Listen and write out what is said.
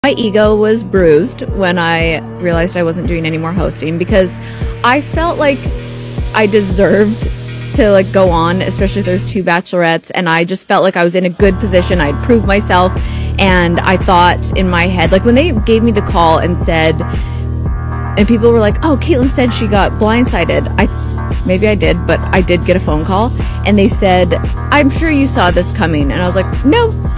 My ego was bruised when I realized I wasn't doing any more hosting, because I felt like I deserved to like go on, especially if there's two bachelorettes, and I just felt like I was in a good position. I'd proved myself, and I thought in my head, like when they gave me the call and said, and people were like, oh, Kaitlyn said she got blindsided. Maybe I did, but I did get a phone call, and they said, I'm sure you saw this coming. And I was like, no,